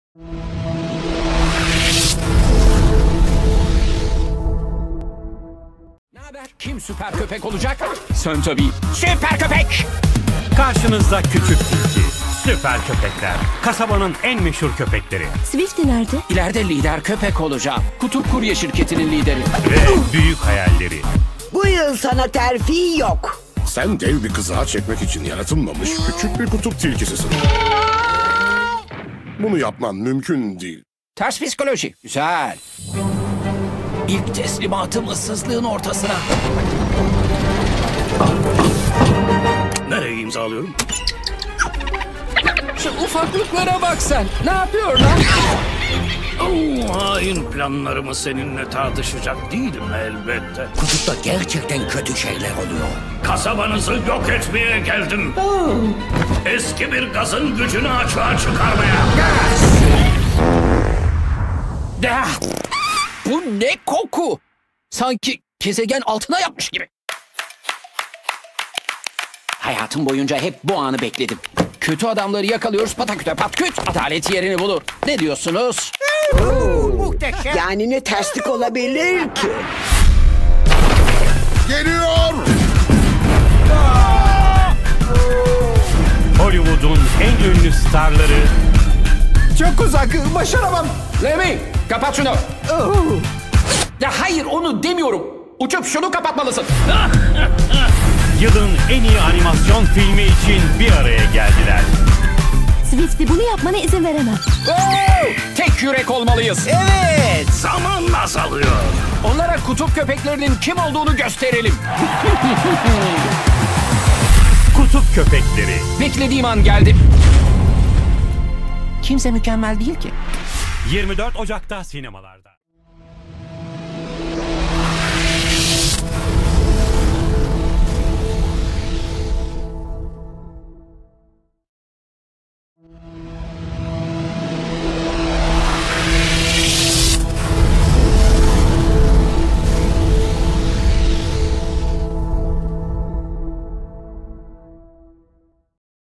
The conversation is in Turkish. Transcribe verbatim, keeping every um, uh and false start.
Naber? Kim süper köpek olacak? Sen tabii. Süper köpek! Karşınızda küçük tilki, süper köpekler, kasabanın en meşhur köpekleri Swifty nerede? İleride lider köpek olacağım. Kutup Kurye şirketinin lideri. ve büyük hayalleri. Bu yıl sana terfi yok. Sen dev bir kızağa çekmek için yaratılmamış küçük bir kutup tilkisisin. Bunu yapman mümkün değil. Ters psikoloji. Güzel. İlk teslimatım ıssızlığın ortasına. Nereye imzalıyorum? Şu ufaklıklara bak sen. Ne yapıyor lan? Oh, hain planlarımı seninle tartışacak değilim elbette. Kutupta gerçekten kötü şeyler oluyor. Kasabanızı yok etmeye geldim. Eski bir gazın gücünü açığa çıkarmaya. Ah! Bu ne koku? Sanki gezegen altına yapmış gibi. Hayatım boyunca hep bu anı bekledim. Kötü adamları yakalıyoruz pataküte patküt. Adalet yerini bulur. Ne diyorsunuz? Muhteşem. Yani ne terslik olabilir ki? Geliyor! Hollywood'un en ünlü starları Çok uzak. Başaramam. Lemmy kapat şunu. Ya hayır onu demiyorum. Uçup şunu kapatmalısın. yılın en iyi animasyon filmi için bir araya geldiler. Swifty bunu yapmana izin veremem. Oo! Tek yürek olmalıyız. Evet, zaman azalıyor. Onlara kutup köpeklerinin kim olduğunu gösterelim. Kutup köpekleri. Beklediğim an geldi. Kimse mükemmel değil ki. yirmi dört Ocak'ta sinemalarda.